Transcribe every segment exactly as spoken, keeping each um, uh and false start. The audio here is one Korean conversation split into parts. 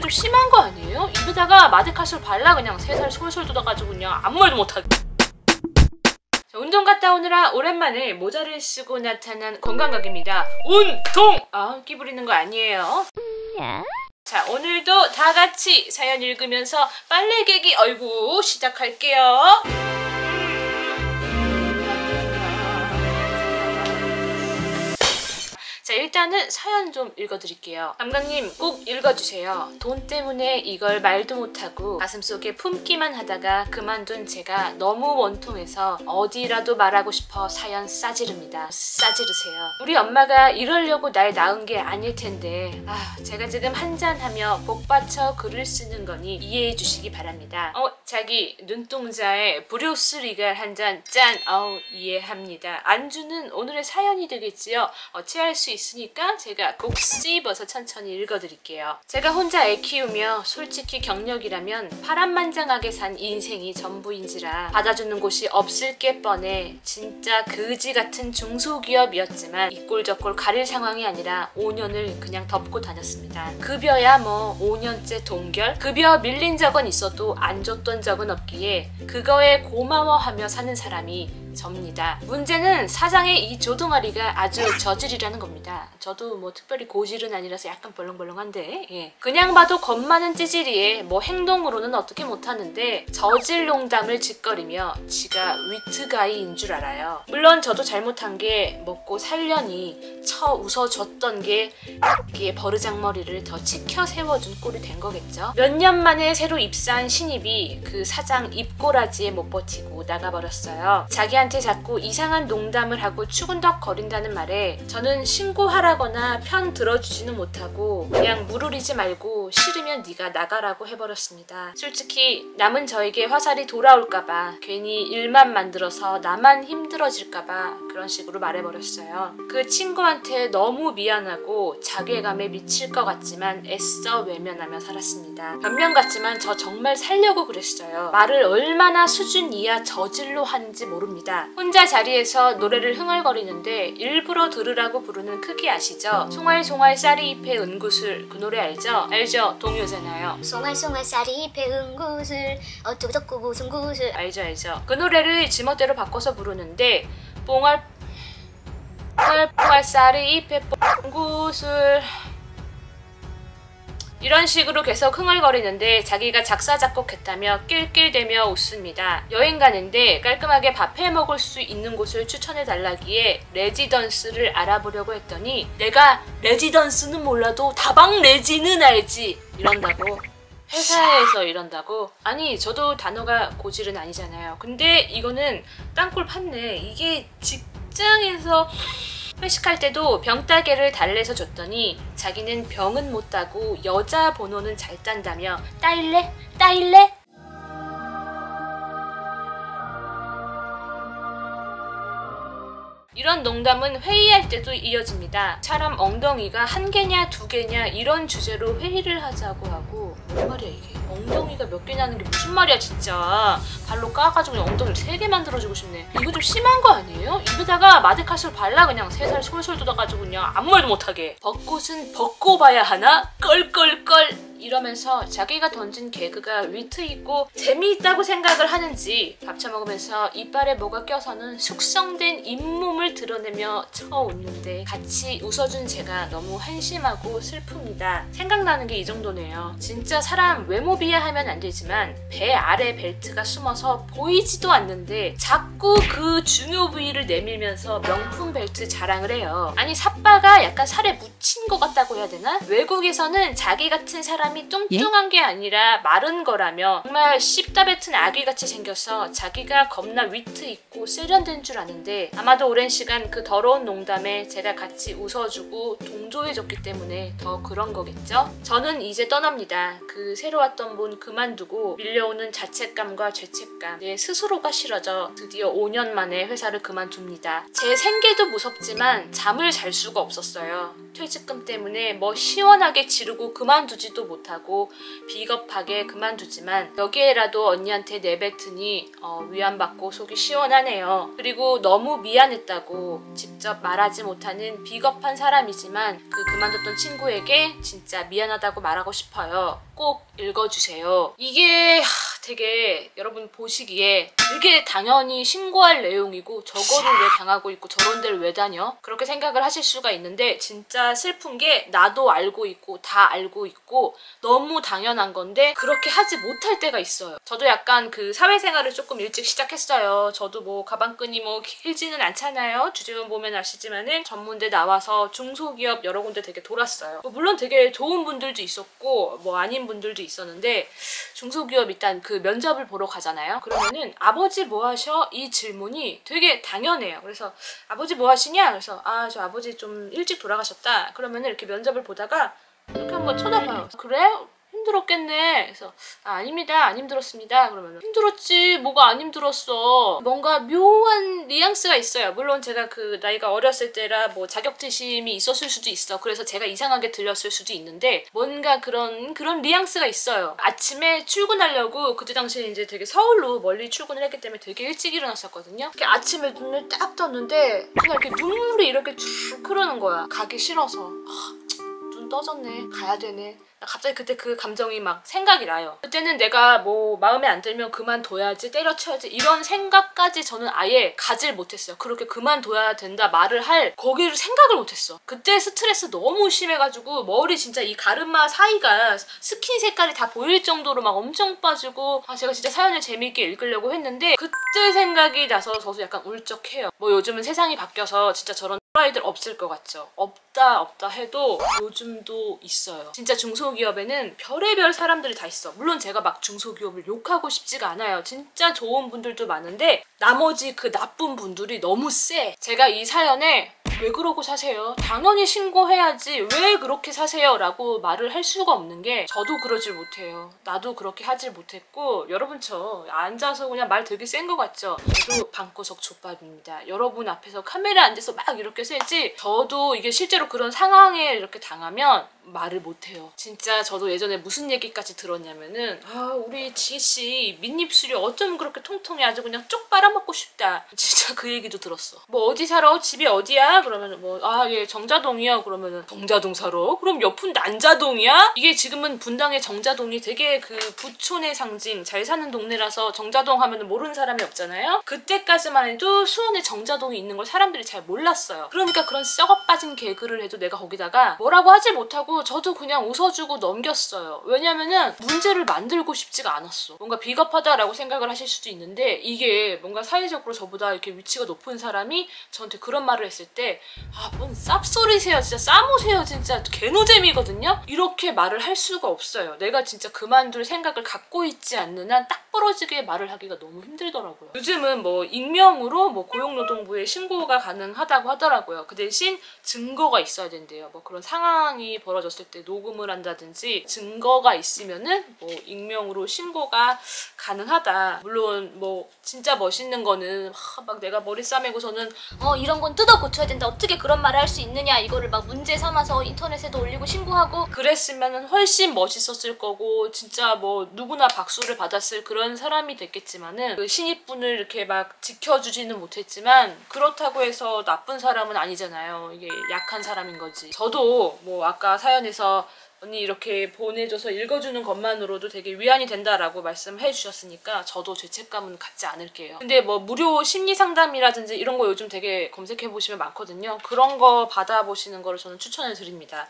좀 심한 거 아니에요? 입에다가 마데카솔 발라 그냥 세 살 솔솔 돋아가지고 그냥 아무 말도 못하게. 자, 운동 갔다 오느라 오랜만에 모자를 쓰고 나타난 건강각입니다. 운동! 아, 끼 부리는 거 아니에요. 자, 오늘도 다 같이 사연 읽으면서 빨래 개기 얼굴 시작할게요. 자, 일단은 사연 좀 읽어드릴게요. 감각님 꼭 읽어주세요. 돈 때문에 이걸 말도 못하고 가슴속에 품기만 하다가 그만둔 제가 너무 원통해서 어디라도 말하고 싶어 사연 싸지릅니다. 싸지르세요. 우리 엄마가 이러려고 날 낳은 게 아닐 텐데 아, 제가 지금 한잔하며 복받쳐 글을 쓰는 거니 이해해 주시기 바랍니다. 어, 자기 눈동자에 브루스 리갈 한 잔 짠! 어우, 이해합니다. 안주는 오늘의 사연이 되겠지요. 어, 체할 수 있으니까 제가 꼭 씹어서 천천히 읽어드릴게요. 제가 혼자 애 키우며 솔직히 경력이라면 파란만장하게 산 인생이 전부인지라 받아주는 곳이 없을 게 뻔해 진짜 그지 같은 중소기업이었지만 이꼴저꼴 가릴 상황이 아니라 오 년을 그냥 덮고 다녔습니다. 급여야 뭐 오 년째 동결? 급여 밀린 적은 있어도 안 줬던 적은 없기에 그거에 고마워하며 사는 사람이 접니다. 문제는 사장의 이 조동아리가 아주 저질이라는 겁니다. 저도 뭐 특별히 고질은 아니라서 약간 벌렁벌렁한데 예. 그냥 봐도 겁 많은 찌질이에 뭐 행동으로는 어떻게 못하는데 저질 농담을 짓거리며 지가 위트가이인 줄 알아요. 물론 저도 잘못한 게 먹고 살려니 쳐 웃어줬던 게 이게 버르장머리를 더 치켜 세워준 꼴이 된 거겠죠. 몇 년 만에 새로 입사한 신입이 그 사장 입꼬라지에 못 버티고 나가버렸어요. 자기한테 자꾸 이상한 농담을 하고 추근덕거린다는 말에 저는 신고하라거나 편 들어주지는 못하고 그냥 무르리지 말고 싫으면 네가 나가라고 해버렸습니다. 솔직히 남은 저에게 화살이 돌아올까봐 괜히 일만 만들어서 나만 힘들어질까봐 그런 식으로 말해버렸어요. 그 친구한테 너무 미안하고 자괴감에 미칠 것 같지만 애써 외면하며 살았습니다. 변명 같지만 저 정말 살려고 그랬어요. 말을 얼마나 수준 이하 저질로 하는지 모릅니다. 혼자 자리에서 노래를 흥얼거리는데 일부러 들으라고 부르는 크기 아시죠? 송알송알 쌀이 잎에 은구슬 그 노래 알죠? 알죠? 동요잖아요. 송알송알 쌀이 잎에 은구슬 어쩌고저쩌고 무슨 구슬 알죠 알죠? 그 노래를 지멋대로 바꿔서 부르는데 뽕알 뽕알 쌀이 잎에 뽕구슬 이런 식으로 계속 흥얼거리는데 자기가 작사 작곡했다며 낄낄대며 웃습니다. 여행 가는데 깔끔하게 밥 해먹을 수 있는 곳을 추천해달라기에 레지던스를 알아보려고 했더니 내가 레지던스는 몰라도 다방 레지는 알지 이런다고. 회사에서 이런다고? 아니 저도 단어가 고질은 아니잖아요. 근데 이거는 땅굴 팠네. 이게 직장에서 회식할 때도 병따개를 달래서 줬더니 자기는 병은 못 따고 여자 번호는 잘 딴다며 따일래? 따일래? 이런 농담은 회의할 때도 이어집니다. 사람 엉덩이가 한 개냐 두 개냐 이런 주제로 회의를 하자고 하고 뭔 말이야 이게. 엉덩이가 몇 개냐는 게 무슨 말이야 진짜. 발로 까가지고 그냥 엉덩이를 세 개 만들어주고 싶네. 이거 좀 심한 거 아니에요? 입에다가 마데카솔 발라 그냥 세 살 솔솔 돋아가지고 그냥 아무 말도 못하게. 벚꽃은 벗고 봐야 하나? 껄껄껄 이러면서 자기가 던진 개그가 위트 있고 재미있다고 생각을 하는지 밥 처먹으면서 이빨에 뭐가 껴서는 숙성된 잇몸을 드러내며 쳐웃는데 같이 웃어준 제가 너무 한심하고 슬픕니다. 생각나는 게 이 정도네요. 진짜 사람 외모 비하하면 안 되지만 배 아래 벨트가 숨어서 보이지도 않는데 자꾸 그 중요 부위를 내밀면서 명품 벨트 자랑을 해요. 아니 삿바가 약간 살에 묻힌 것 같다고 해야 되나? 외국에서는 자기 같은 사람이 뚱뚱한 게 아니라 마른 거라며 정말 씹다 뱉은 아기같이 생겨서 자기가 겁나 위트 있고 세련된 줄 아는데 아마도 오랜 시간 그 더러운 농담에 제가 같이 웃어주고 동조해줬기 때문에 더 그런 거겠죠? 저는 이제 떠납니다. 그 새로 왔던 분 그만두고 밀려오는 자책감과 죄책감 내 스스로가 싫어져 드디어 오 년 만에 회사를 그만둡니다. 제 생계도 무섭지만 잠을 잘 수가 없었어요. 퇴직금 때문에 뭐 시원하게 지르고 그만두지도 못하고 비겁하게 그만두지만 여기에라도 언니한테 내뱉으니 어, 위안받고 속이 시원하네요. 그리고 너무 미안했다고 직접 말하지 못하는 비겁한 사람이지만 그 그만뒀던 친구에게 진짜 미안하다고 말하고 싶어요. 꼭 읽어주세요. 이게 하, 되게 여러분 보시기에 되게 당연히 신고할 내용이고 저거를 왜 당하고 있고 저런 데를 왜 다녀? 그렇게 생각을 하실 수가 있는데 진짜 슬픈 게 나도 알고 있고 다 알고 있고 너무 당연한 건데 그렇게 하지 못할 때가 있어요. 저도 약간 그 사회생활을 조금 일찍 시작했어요. 저도 뭐 가방끈이 뭐 길지는 않잖아요. 주제만 보면 아시지만은 전문대 나와서 중소기업 여러 군데 되게 돌았어요. 뭐 물론 되게 좋은 분들도 있었고 뭐 아닌 분들도 있었는데 중소기업 일단 그 면접을 보러 가잖아요. 그러면은 아버지 뭐 하셔? 이 질문이 되게 당연해요. 그래서 아버지 뭐 하시냐? 그래서 아 저 아버지 좀 일찍 돌아가셨다. 그러면은 이렇게 면접을 보다가 이렇게 한번 쳐다봐요. 그래? 힘들었겠네. 그래서 아, 아닙니다. 안 힘들었습니다. 그러면 힘들었지. 뭐가 안 힘들었어. 뭔가 묘한 뉘앙스가 있어요. 물론 제가 그 나이가 어렸을 때라 뭐 자격지심이 있었을 수도 있어. 그래서 제가 이상하게 들렸을 수도 있는데 뭔가 그런 그런 뉘앙스가 있어요. 아침에 출근하려고 그때 당시에 이제 되게 서울로 멀리 출근을 했기 때문에 되게 일찍 일어났었거든요. 이렇게 아침에 눈을 딱 떴는데 그냥 이렇게 눈물이 이렇게 쭉 흐르는 거야. 가기 싫어서. 아, 눈 떠졌네. 가야 되네. 갑자기 그때 그 감정이 막 생각이 나요. 그때는 내가 뭐 마음에 안 들면 그만둬야지, 때려쳐야지 이런 생각까지 저는 아예 가질 못했어요. 그렇게 그만둬야 된다 말을 할 거기를 생각을 못했어. 그때 스트레스 너무 심해가지고 머리 진짜 이 가르마 사이가 스킨 색깔이 다 보일 정도로 막 엄청 빠지고 아 제가 진짜 사연을 재미있게 읽으려고 했는데 그때 생각이 나서 저도 약간 울적해요. 뭐 요즘은 세상이 바뀌어서 진짜 저런 아이들 없을 것 같죠. 없다 없다 해도 요즘도 있어요. 진짜 중소기업에는 별의별 사람들이 다 있어. 물론 제가 막 중소기업을 욕하고 싶지가 않아요. 진짜 좋은 분들도 많은데 나머지 그 나쁜 분들이 너무 세. 제가 이 사연에 왜 그러고 사세요? 당연히 신고해야지. 왜 그렇게 사세요? 라고 말을 할 수가 없는 게 저도 그러질 못해요. 나도 그렇게 하질 못했고 여러분 저 앉아서 그냥 말 되게 센 것 같죠? 저도 방구석 족밥입니다. 여러분 앞에서 카메라 앉아서 막 이렇게 세지 저도 이게 실제로 그런 상황에 이렇게 당하면 말을 못해요. 진짜 저도 예전에 무슨 얘기까지 들었냐면은 아 우리 지혜씨 밑입술이 어쩜 그렇게 통통해 아주 그냥 쪽 빨아먹고 싶다. 진짜 그 얘기도 들었어. 뭐 어디 살아? 집이 어디야? 그러면은 뭐 아 예 정자동이요. 그러면은 정자동 살아? 그럼 옆은 난자동이야? 이게 지금은 분당의 정자동이 되게 그 부촌의 상징 잘 사는 동네라서 정자동 하면은 모르는 사람이 없잖아요. 그때까지만 해도 수원에 정자동이 있는 걸 사람들이 잘 몰랐어요. 그러니까 그런 썩어 빠진 개그를 해도 내가 거기다가 뭐라고 하지 못하고 저도 그냥 웃어주고 넘겼어요. 왜냐면은 문제를 만들고 싶지가 않았어. 뭔가 비겁하다라고 생각을 하실 수도 있는데 이게 뭔가 사회적으로 저보다 이렇게 위치가 높은 사람이 저한테 그런 말을 했을 때 아, 뭔 쌉소리세요. 진짜 싸모세요. 진짜 개노잼이거든요. 이렇게 말을 할 수가 없어요. 내가 진짜 그만둘 생각을 갖고 있지 않는 한 딱 부러지게 말을 하기가 너무 힘들더라고요. 요즘은 뭐 익명으로 뭐 고용노동부에 신고가 가능하다고 하더라고요. 그 대신 증거가 있어야 된대요. 뭐 그런 상황이 벌어졌을 때 녹음을 한다든지 증거가 있으면은 뭐 익명으로 신고가 가능하다. 물론 뭐 진짜 멋있는 거는 하, 막 내가 머리 싸매고서는 어 이런 건 뜯어 고쳐야 된다. 어떻게 그런 말을 할 수 있느냐. 이거를 막 문제 삼아서 인터넷에도 올리고 신고하고 그랬으면 훨씬 멋있었을 거고 진짜 뭐 누구나 박수를 받았을 그런 사람이 됐겠지만은 그 신입분을 이렇게 막 지켜주지는 못했지만 그렇다고 해서 나쁜 사람은 아니잖아요. 이게 약한 사람인 거지. 저도 뭐 아까 사연에서 언니 이렇게 보내줘서 읽어주는 것만으로도 되게 위안이 된다라고 말씀해 주셨으니까 저도 죄책감은 갖지 않을게요. 근데 뭐 무료 심리 상담이라든지 이런 거 요즘 되게 검색해 보시면 많거든요. 그런 거 받아보시는 거를 저는 추천을 드립니다.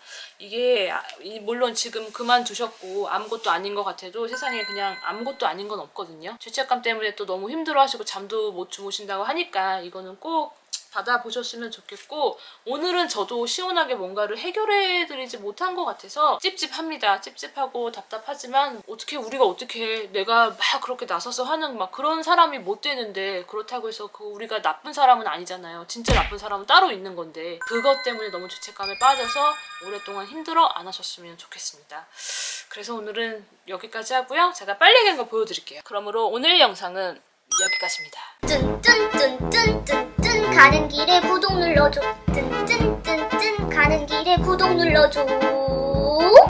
이게 물론 지금 그만두셨고 아무것도 아닌 것 같아도 세상에 그냥 아무것도 아닌 건 없거든요. 죄책감 때문에 또 너무 힘들어하시고 잠도 못 주무신다고 하니까 이거는 꼭 받아보셨으면 좋겠고 오늘은 저도 시원하게 뭔가를 해결해드리지 못한 것 같아서 찝찝합니다. 찝찝하고 답답하지만 어떻게 우리가 어떻게 내가 막 그렇게 나서서 하는 막 그런 사람이 못 되는데 그렇다고 해서 그 우리가 나쁜 사람은 아니잖아요. 진짜 나쁜 사람은 따로 있는 건데 그것 때문에 너무 죄책감에 빠져서 오랫동안 힘들어 안 하셨으면 좋겠습니다. 그래서 오늘은 여기까지 하고요. 제가 빨리 얘기한 거 보여드릴게요. 그러므로 오늘 영상은 여기까지입니다. 쭌쭌쭌쭌쭌쭌 가는 길에 구독 눌러줘. 쭌쭌쭌쭌 가는 길에 구독 눌러줘.